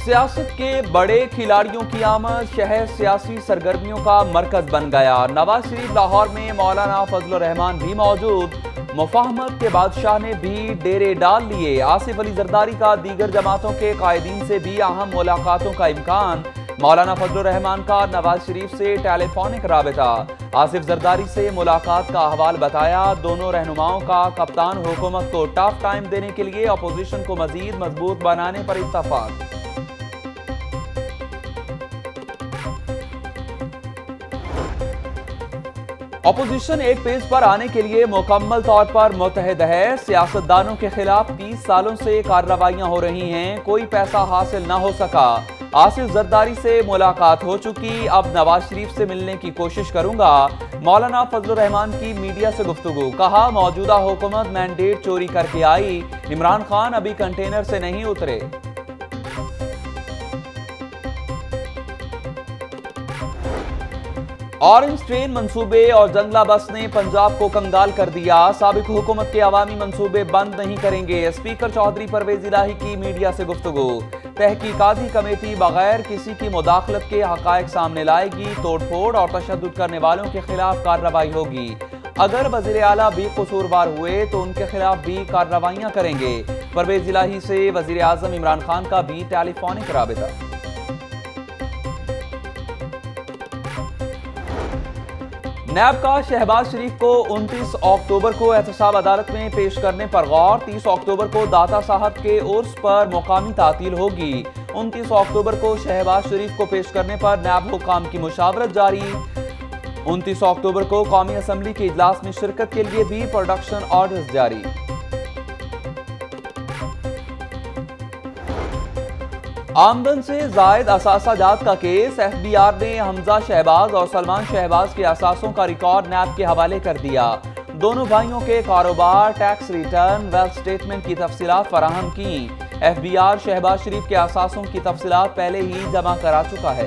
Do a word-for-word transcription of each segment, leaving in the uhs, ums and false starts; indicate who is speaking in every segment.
Speaker 1: सियासत के बड़े खिलाड़ियों की आमद शहर सियासी सरगर्मियों का मरकज बन गया। नवाज शरीफ लाहौर में मौलाना फजल रहमान भी मौजूद। मुफाहमत के बादशाह ने भी डेरे डाल लिए। आसिफ अली जरदारी का दीगर जमातों के कायदीन से भी अहम मुलाकातों का इम्कान। मौलाना फजल रहमान का नवाज शरीफ से टेलीफोनिक राबिता। आसिफ जरदारी से मुलाकात का अहवाल बताया। दोनों रहनुमाओं का कप्तान हुकूमत को टफ टाइम देने के लिए अपोजिशन को मजीद मजबूत बनाने पर इत्तफाक। अपोजिशन एक पेज पर आने के लिए मुकम्मल तौर पर मुतहद है। सियासतदानों के खिलाफ तीस सालों से कार्रवाइयां हो रही हैं, कोई पैसा हासिल न हो सका। आसिफ जरदारी से मुलाकात हो चुकी, अब नवाज शरीफ से मिलने की कोशिश करूंगा। मौलाना फजल रहमान की मीडिया से गुफ्तगू, कहा मौजूदा हुकूमत मैंडेट चोरी करके आई, इमरान खान अभी कंटेनर से नहीं उतरे। ऑरेंज ट्रेन मंसूबे और जंगला बस ने पंजाब को कंगाल कर दिया। साबिक हुकूमत के अवामी मंसूबे बंद नहीं करेंगे। स्पीकर चौधरी परवेज इलाही की मीडिया से गुफ्तगू, तहकीकाती कमेटी बगैर किसी की मुदाखलत के हकायक सामने लाएगी। तोड़फोड़ और तशद्दुद करने वालों के खिलाफ कार्रवाई होगी। अगर वज़ीर आला भी कसूरवार हुए तो उनके खिलाफ भी कार्रवाइयां करेंगे। परवेज इलाही से वज़ीर आज़म इमरान-खान का भी टेलीफोनिक राबिता। नैब का शहबाज-शरीफ को उनतीस अक्टूबर को एहतसाब अदालत में पेश करने पर गौर। तीस अक्टूबर को दाता साहब के उर्स पर मुकामी तातील होगी। उनतीस अक्टूबर को शहबाज-शरीफ को पेश करने पर नैब हुकाम की मुशावरत जारी। उनतीस अक्टूबर को कौमी असम्बली के इजलास में शिरकत के लिए भी प्रोडक्शन ऑर्डर्स जारी। आमदन से जायद असासा जात का केस, एफ बी आर ने हमजा शहबाज और सलमान शहबाज के असासों का रिकॉर्ड नैब के हवाले कर दिया। दोनों भाइयों के कारोबार, टैक्स रिटर्न, वेल्थ स्टेटमेंट की तफसीलात फराहम की। F B R Shahbaz Sharif के असासों की तफसीलात पहले ही जमा करा चुका है।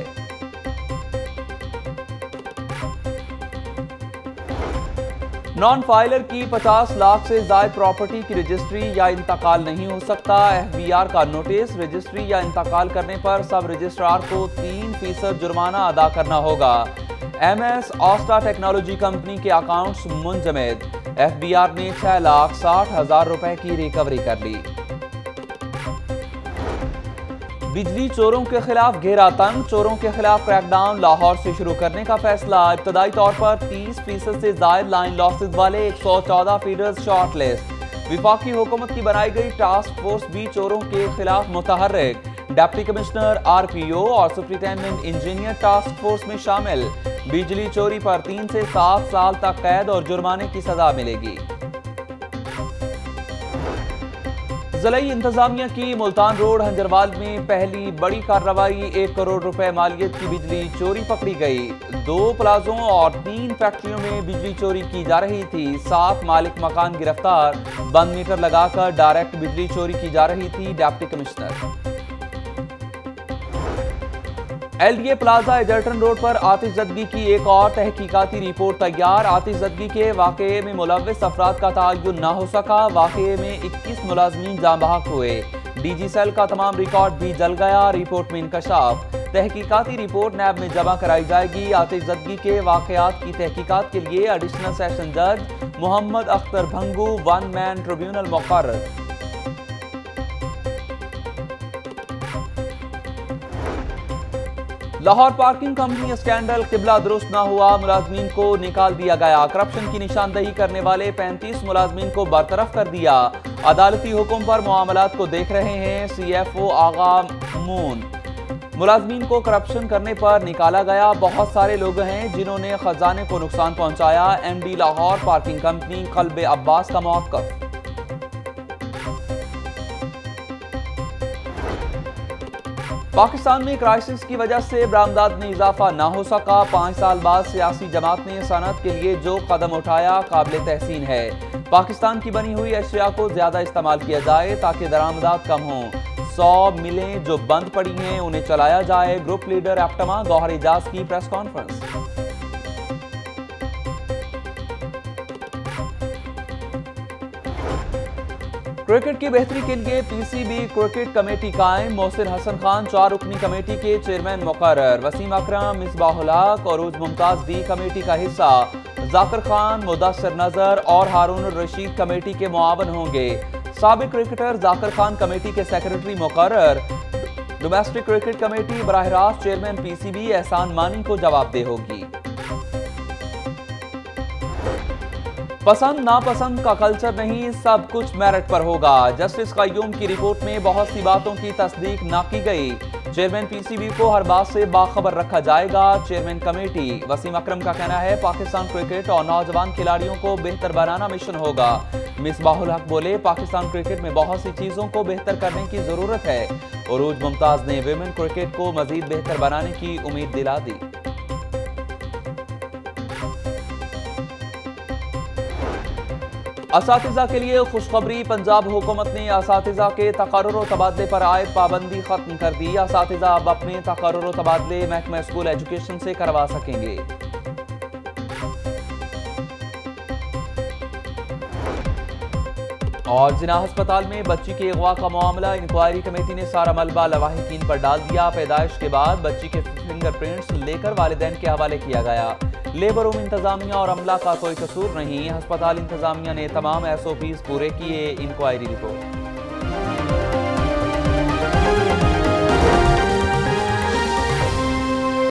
Speaker 1: नॉन फाइलर की पचास लाख से ज्यादा प्रॉपर्टी की रजिस्ट्री या इंतकाल नहीं हो सकता। एफ बी आर का नोटिस, रजिस्ट्री या इंतकाल करने पर सब रजिस्ट्रार को तीन फीसद जुर्माना अदा करना होगा। एम एस ऑस्टा टेक्नोलॉजी कंपनी के अकाउंट्स मुंजमद। एफ बी आर ने छह लाख साठ हजार रुपए की रिकवरी कर ली। बिजली चोरों के खिलाफ घेरा तंग, चोरों के खिलाफ क्रैकडाउन लाहौर से शुरू करने का फैसला। इब्तदाई तौर पर तीस फीसद से ज्यादा लाइन लॉसेज वाले एक सौ चौदह फीडर्स शॉर्ट लिस्ट। विफाकी हुकूमत की बनाई गई टास्क फोर्स भी चोरों के खिलाफ मुतहर्रिक। Deputy commissioner, R P O और सुपरिटेंडेंट इंजीनियर टास्क फोर्स में शामिल। बिजली चोरी पर तीन से सात साल तक कैद और जुर्माने की सजा मिलेगी। ज़िलाई इंतजामिया की मुल्तान रोड हंजरवाल में पहली बड़ी कार्रवाई, एक करोड़ रुपए मालियत की बिजली चोरी पकड़ी गई। दो प्लाजों और तीन फैक्ट्रियों में बिजली चोरी की जा रही थी। सात मालिक मकान गिरफ्तार। बंद मीटर लगाकर डायरेक्ट बिजली चोरी की जा रही थी। Deputy commissioner. L D A plaza Egerton road पर आतिशज़दगी की एक और तहकीकाती रिपोर्ट तैयार। आतिशज़दगी के वाक़े में मुलव्विस अफराद का तयन न हो सका। वाक़े में इक्कीस मुलाजमीन जाँ बहक हुए। डी जी सेल का तमाम रिकॉर्ड भी जल गया। रिपोर्ट में इंकशाफ। तहकीकाती रिपोर्ट नैब में जमा कराई जाएगी। आतिशज़दगी के वाक़यात की तहकीकात के लिए एडिशनल सेशन जज Mohammad Akhtar Bhangu one man tribunal मुक़र्रर। लाहौर पार्किंग कंपनी स्कैंडल, किबला दुरुस्त न हुआ, मुलाजमीन को निकाल दिया गया। करप्शन की निशानदही करने वाले पैंतीस मुलाजमीन को बरतरफ कर दिया। अदालती हुक्म पर मामलात को देख रहे हैं सी एफ ओ आगा मून। मुलाजमीन को करप्शन करने पर निकाला गया। बहुत सारे लोग हैं जिन्होंने खजाने को नुकसान पहुंचाया। M D Lahore parking company Kalbe Abbas का मौक़िफ़। पाकिस्तान में क्राइसिस की वजह से बरामदात में इजाफा न हो सका। पाँच साल बाद सियासी जमात ने सनत के लिए जो कदम उठाया काबिल तहसीन है। पाकिस्तान की बनी हुई अशिया को ज्यादा इस्तेमाल किया जाए ताकि दरामदात कम हों। सौ मिलें जो बंद पड़ी हैं उन्हें चलाया जाए। Group leader APTMA Gohar Ejaz की प्रेस कॉन्फ्रेंस। क्रिकेट की बेहतरी के लिए पीसीबी क्रिकेट कमेटी कायम। मोहसिन हसन खान चार रुकनी कमेटी के चेयरमैन मुकर्रर। वसीम अकरम, मिसबाहुल हक और उज मुमताज भी कमेटी का हिस्सा। जाकिर खान, मुदस्सिर नजर और हारून रशीद कमेटी के मुआवन होंगे। साबिक क्रिकेटर जाकिर खान कमेटी के सेक्रेटरी मुकर्रर। डोमेस्टिक क्रिकेट कमेटी बराह रास्त चेयरमैन पीसीबी एहसान मानी को जवाबदेह होगी। पसंद नापसंद का कल्चर नहीं, सब कुछ मेरिट पर होगा। जस्टिस कय्यूम की रिपोर्ट में बहुत सी बातों की तस्दीक ना की गई। चेयरमैन पीसीबी को हर बात से बाखबर रखा जाएगा। Chairman committee. वसीम अकरम का कहना है पाकिस्तान क्रिकेट और नौजवान खिलाड़ियों को बेहतर बनाना मिशन होगा। मिसबाहुल हक बोले पाकिस्तान क्रिकेट में बहुत सी चीजों को बेहतर करने की जरूरत है। उरूज मुमताज ने विमेन क्रिकेट को मजीद बेहतर बनाने की उम्मीद दिला दी। असातिज़ा के लिए खुशखबरी। पंजाब हुकूमत ने असातिज़ा के तकर्रुर और तबादले पर आयद पाबंदी खत्म कर दी। असातिज़ा अब अपने तकर्रुर और तबादले महकमा स्कूल एजुकेशन से करवा सकेंगे। और जिना अस्पताल में बच्ची के अगवा का मामला। इंक्वायरी कमेटी ने सारा मलबा लवाहिकीन पर डाल दिया। पैदाइश के बाद बच्ची के फिंगरप्रिंट्स लेकर वालिदैन के हवाले किया गया। लेबर रूम इंतजामिया और अमला का कोई कसूर नहीं। अस्पताल इंतजामिया ने तमाम एस ओ पीज पूरे किए। Inquiry report.